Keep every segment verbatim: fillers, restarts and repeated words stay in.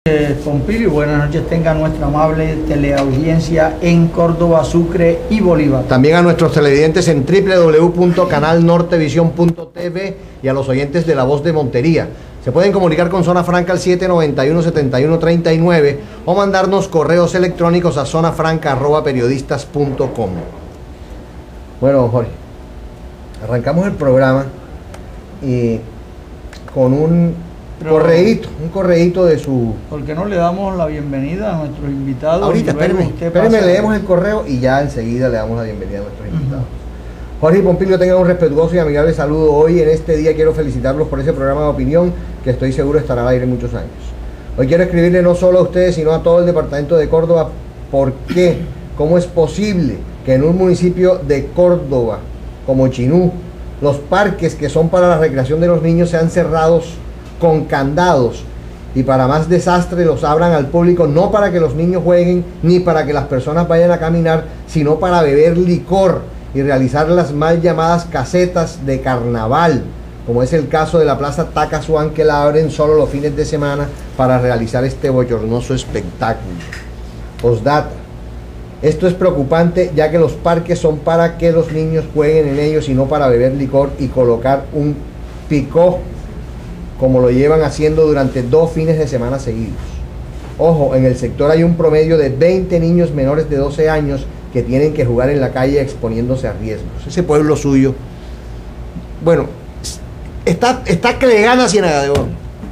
Pompilio, buenas noches tenga nuestra amable teleaudiencia en Córdoba, Sucre y Bolívar. También a nuestros televidentes en w w w punto canal nortevisión punto t v y a los oyentes de La Voz de Montería. Se pueden comunicar con Zona Franca al siete noventa y uno, setenta y uno treinta y nueve o mandarnos correos electrónicos a zonafranca arroba periodistas punto com. Bueno, Jorge, arrancamos el programa y con un Pero, correíto, un correíto de su... ¿Por qué no le damos la bienvenida a nuestros invitados? Ahorita, espéreme, espéreme, leemos el correo y ya enseguida le damos la bienvenida a nuestros uh-huh. invitados. Jorge y Pompilio, tengan un respetuoso y amigable saludo. Hoy, en este día, quiero felicitarlos por ese programa de opinión que estoy seguro estará al aire muchos años. Hoy quiero escribirle no solo a ustedes, sino a todo el departamento de Córdoba, ¿por qué? ¿Cómo es posible que en un municipio de Córdoba, como Chinú, los parques que son para la recreación de los niños sean cerrados con candados y para más desastre los abran al público, no para que los niños jueguen ni para que las personas vayan a caminar, sino para beber licor y realizar las mal llamadas casetas de carnaval, como es el caso de la Plaza Tacasuán, que la abren solo los fines de semana para realizar este bochornoso espectáculo. Postdata: esto es preocupante, ya que los parques son para que los niños jueguen en ellos y no para beber licor y colocar un picó, como lo llevan haciendo durante dos fines de semana seguidos. Ojo, en el sector hay un promedio de veinte niños menores de doce años que tienen que jugar en la calle exponiéndose a riesgos. Ese pueblo suyo, bueno, está, está que le gana a Ciénaga de Oro.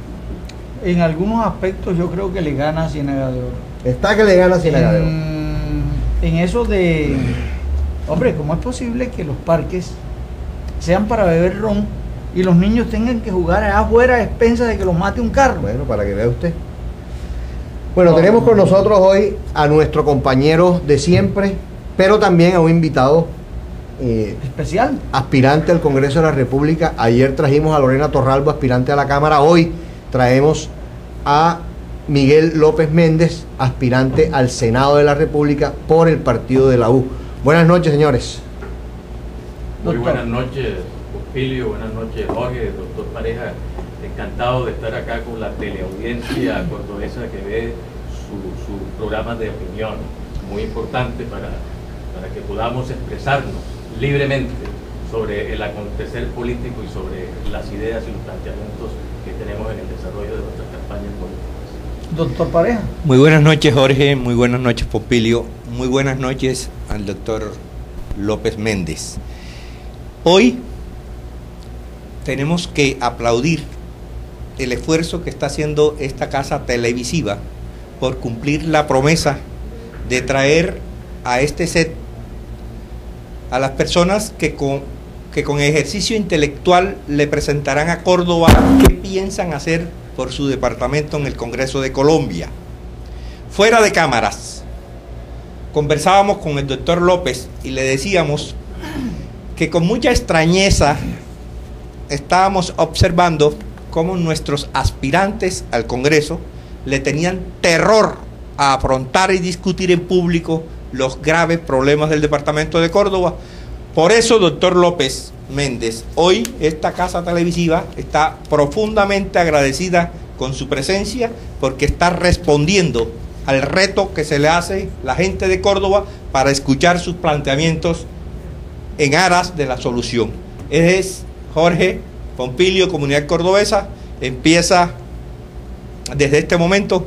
En algunos aspectos yo creo que le gana a Ciénaga de Oro. Está que le gana a Ciénaga de Oro. En eso de, hombre, ¿cómo es posible que los parques sean para beber ron y los niños tengan que jugar allá afuera a expensas de que los mate un carro? Bueno, para que vea usted. Bueno, no, tenemos con nosotros hoy a nuestro compañero de siempre, pero también a un invitado eh, especial, aspirante al Congreso de la República. Ayer trajimos a Lorena Torralbo, aspirante a la Cámara. Hoy traemos a Miguel López Méndez, aspirante al Senado de la República por el partido de la U. Buenas noches, señores. Muy buenas noches, Pompilio, buenas noches, Jorge, doctor Pareja. Encantado de estar acá con la teleaudiencia cordobesa que ve sus su programas de opinión, muy importante para, para que podamos expresarnos libremente sobre el acontecer político y sobre las ideas y los planteamientos que tenemos en el desarrollo de nuestras campañas políticas. Doctor Pareja. Muy buenas noches, Jorge, muy buenas noches, Pompilio, muy buenas noches al doctor López Méndez. Hoy tenemos que aplaudir el esfuerzo que está haciendo esta casa televisiva por cumplir la promesa de traer a este set a las personas que con, que con ejercicio intelectual le presentarán a Córdoba qué piensan hacer por su departamento en el Congreso de Colombia. Fuera de cámaras, conversábamos con el doctor López y le decíamos que con mucha extrañeza estábamos observando cómo nuestros aspirantes al Congreso le tenían terror a afrontar y discutir en público los graves problemas del departamento de Córdoba. Por eso, doctor López Méndez, hoy esta casa televisiva está profundamente agradecida con su presencia porque está respondiendo al reto que se le hace la gente de Córdoba para escuchar sus planteamientos en aras de la solución. Es Jorge Pompilio, Comunidad Cordobesa, empieza desde este momento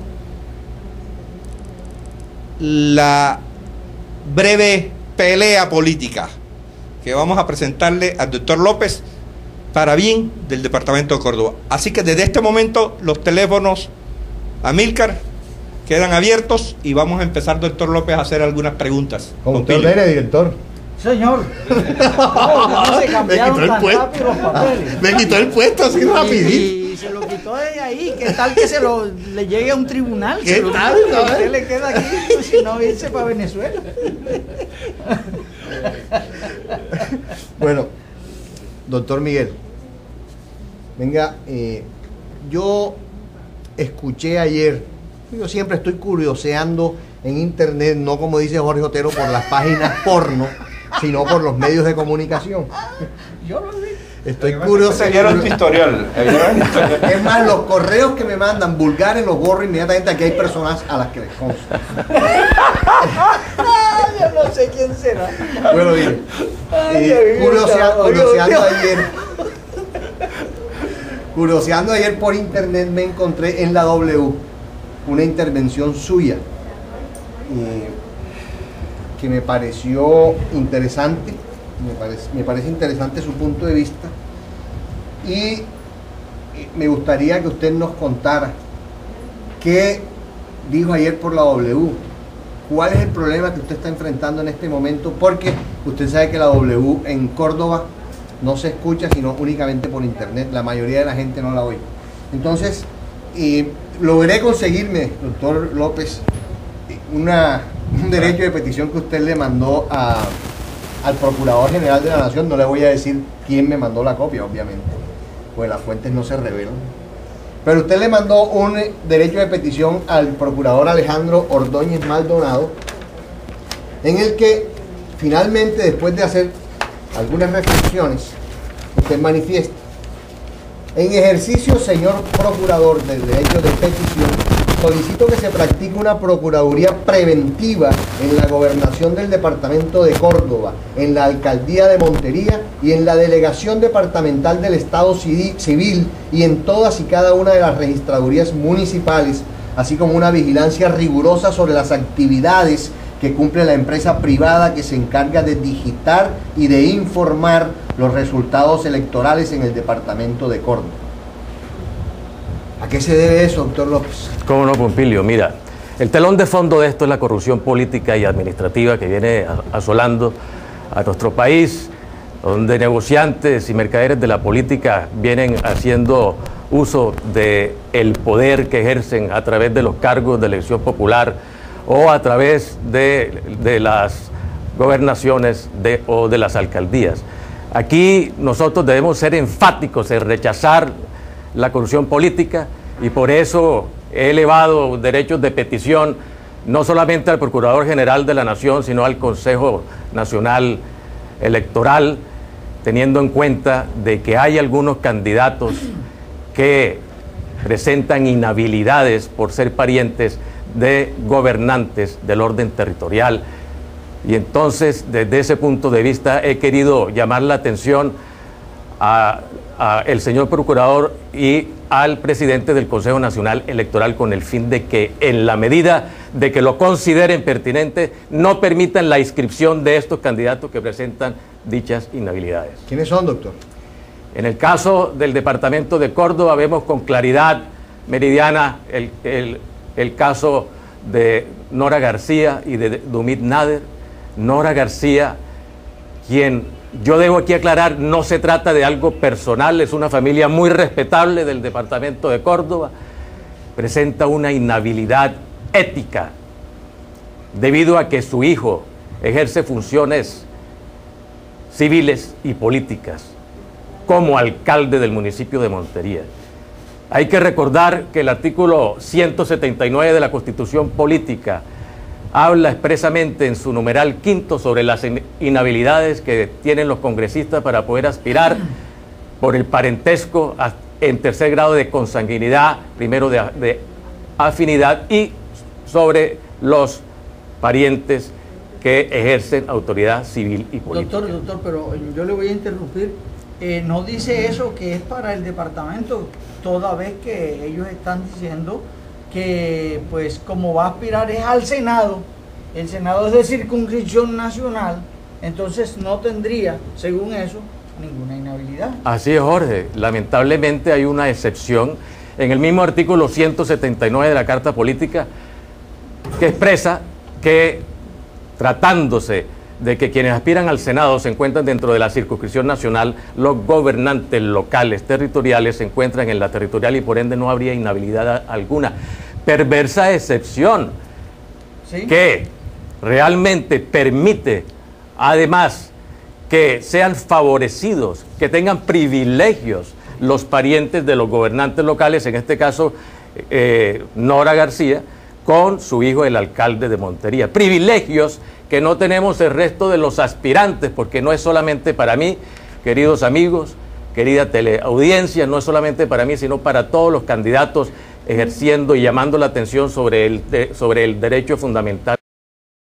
la breve pelea política que vamos a presentarle al doctor López para bien del departamento de Córdoba. Así que desde este momento los teléfonos Amílcar quedan abiertos y vamos a empezar, doctor López, a hacer algunas preguntas. Como usted ordene, director. Señor, no, no se cambiaron tan rápido los papeles. Me quitó el puesto así rapidito. Y se lo quitó de ahí. ¿Qué tal que se lo le llegue a un tribunal? ¿Qué se lo, tal? a usted le queda aquí, pues, si no irse para Venezuela. Bueno, doctor Miguel, venga, eh, yo escuché ayer, yo siempre estoy curioseando en internet, no como dice Jorge Otero, por las páginas porno, sino por los medios de comunicación. Yo lo vi. Estoy curioso. ¿Vieron tu historial? Es más, los correos que me mandan vulgares los borro inmediatamente. Aquí hay personas a las que les consta. Yo no sé quién será. Bueno, mire, Ay, eh, Dios, curiosia- Dios, curioseando Dios. ayer, curioseando ayer por internet me encontré en la W una intervención suya eh, que me pareció interesante, me parece, me parece interesante su punto de vista y eh, me gustaría que usted nos contara qué dijo ayer por la W. ¿Cuál es el problema que usted está enfrentando en este momento? Porque usted sabe que la W en Córdoba no se escucha sino únicamente por internet. La mayoría de la gente no la oye. Entonces, eh, logré conseguirme, doctor López, una, un derecho de petición que usted le mandó a, al Procurador General de la Nación. No le voy a decir quién me mandó la copia, obviamente, pues las fuentes no se revelan. Pero usted le mandó un derecho de petición al procurador Alejandro Ordóñez Maldonado, en el que finalmente, después de hacer algunas reflexiones, usted manifiesta: en ejercicio, señor procurador del derecho de petición, solicito que se practique una procuraduría preventiva en la gobernación del departamento de Córdoba, en la alcaldía de Montería y en la delegación departamental del Estado Civil y en todas y cada una de las registradurías municipales, así como una vigilancia rigurosa sobre las actividades que cumple la empresa privada que se encarga de digitar y de informar los resultados electorales en el departamento de Córdoba. ¿A qué se debe eso, doctor López? Cómo no, Pompilio. Mira, el telón de fondo de esto es la corrupción política y administrativa que viene asolando a nuestro país, donde negociantes y mercaderes de la política vienen haciendo uso del poder que ejercen a través de los cargos de elección popular o a través de, de las gobernaciones de, o de las alcaldías. Aquí nosotros debemos ser enfáticos en rechazar la corrupción política y por eso he elevado derechos de petición no solamente al Procurador General de la Nación, sino al Consejo Nacional Electoral, teniendo en cuenta de que hay algunos candidatos que presentan inhabilidades por ser parientes de gobernantes del orden territorial. Y entonces, desde ese punto de vista, he querido llamar la atención a, a el señor Procurador y al presidente del Consejo Nacional Electoral con el fin de que, en la medida de que lo consideren pertinente, no permitan la inscripción de estos candidatos que presentan dichas inhabilidades. ¿Quiénes son, doctor? En el caso del departamento de Córdoba vemos con claridad meridiana el, el, el caso de Nora García y de Dumit Nader. Nora García, quien yo debo aquí aclarar, no se trata de algo personal, es una familia muy respetable del departamento de Córdoba, presenta una inhabilidad ética debido a que su hijo ejerce funciones civiles y políticas como alcalde del municipio de Montería. Hay que recordar que el artículo ciento setenta y nueve de la Constitución Política habla expresamente en su numeral quinto sobre las inhabilidades que tienen los congresistas para poder aspirar por el parentesco a, en tercer grado de consanguinidad, primero de, de afinidad, y sobre los parientes que ejercen autoridad civil y política. Doctor, doctor, pero yo le voy a interrumpir. Eh, no dice eso que es para el departamento, toda vez que ellos están diciendo que, pues, como va a aspirar es al Senado, el Senado es de circunscripción nacional, entonces no tendría, según eso, ninguna inhabilidad. Así es, Jorge. Lamentablemente hay una excepción en el mismo artículo ciento setenta y nueve de la Carta Política que expresa que, tratándose de que quienes aspiran al Senado se encuentran dentro de la circunscripción nacional, los gobernantes locales, territoriales, se encuentran en la territorial y por ende no habría inhabilidad alguna. Perversa excepción, ¿sí?, que realmente permite, además, que sean favorecidos, que tengan privilegios los parientes de los gobernantes locales, en este caso eh, Nora García, con su hijo el alcalde de Montería. Privilegios que no tenemos el resto de los aspirantes, porque no es solamente para mí, queridos amigos, querida teleaudiencia, no es solamente para mí, sino para todos los candidatos ejerciendo y llamando la atención sobre el, de, sobre el derecho fundamental.